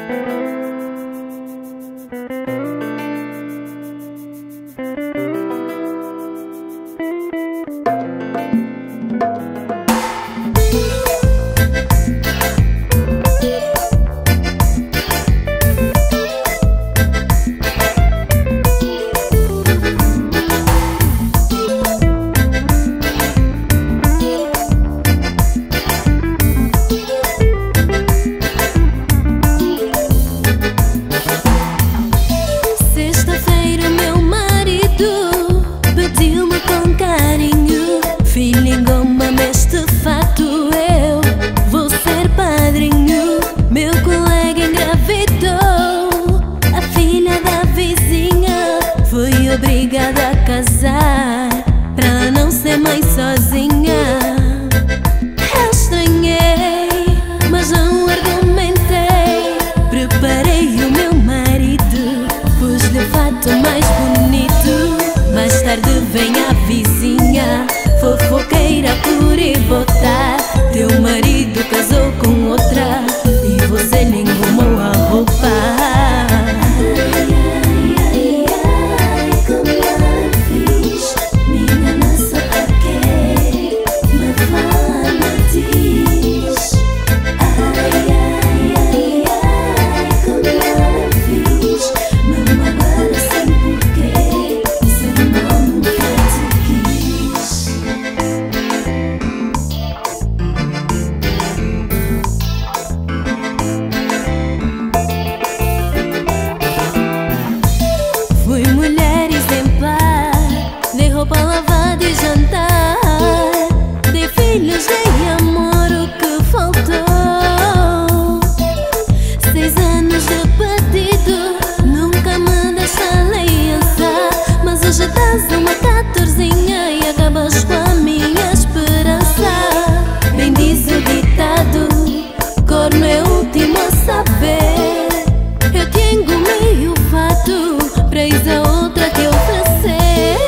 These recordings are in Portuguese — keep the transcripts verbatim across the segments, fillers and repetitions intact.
Obrigada a casar pra não ser mãe sozinha. Eu estranhei, mas não argumentei. Preparei o meu marido, pus-lhe o fato mais bonito. Mais tarde vem a vizinha, fofoqueira por ir botar. Teu marido casou com outra e você lhe engomou a roupa. Roupa lavada e jantar, dei filhos, dei amor, o que faltou. Seis anos de pedido, nunca me deixa aliançar. Mas hoje estás uma catorzinha e acabas com a minha esperança. Bem diz o ditado, corno é o último a saber. Eu te engomei o fato pra ir a outra te oferecer.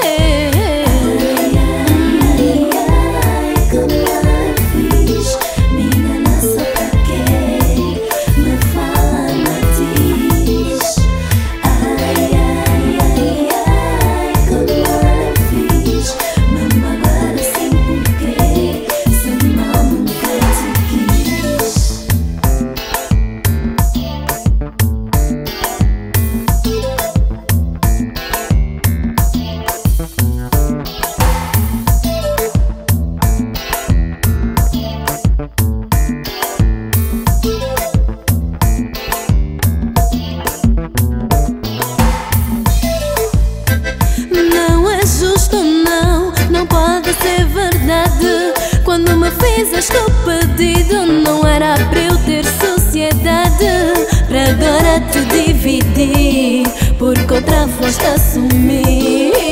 Quando me fizeste o pedido, não era para eu ter sociedade, para agora te dividir, porque outra foste assumir.